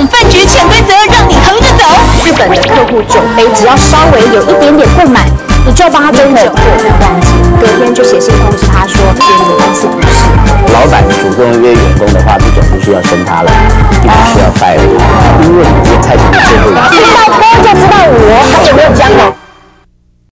等饭局潜规则，让你横着走。 日本的客户酒杯只要稍微有一点点不满，你就要帮他斟酒，忘记隔天就写信通知他说，觉得你的公司不适合。 老板主动约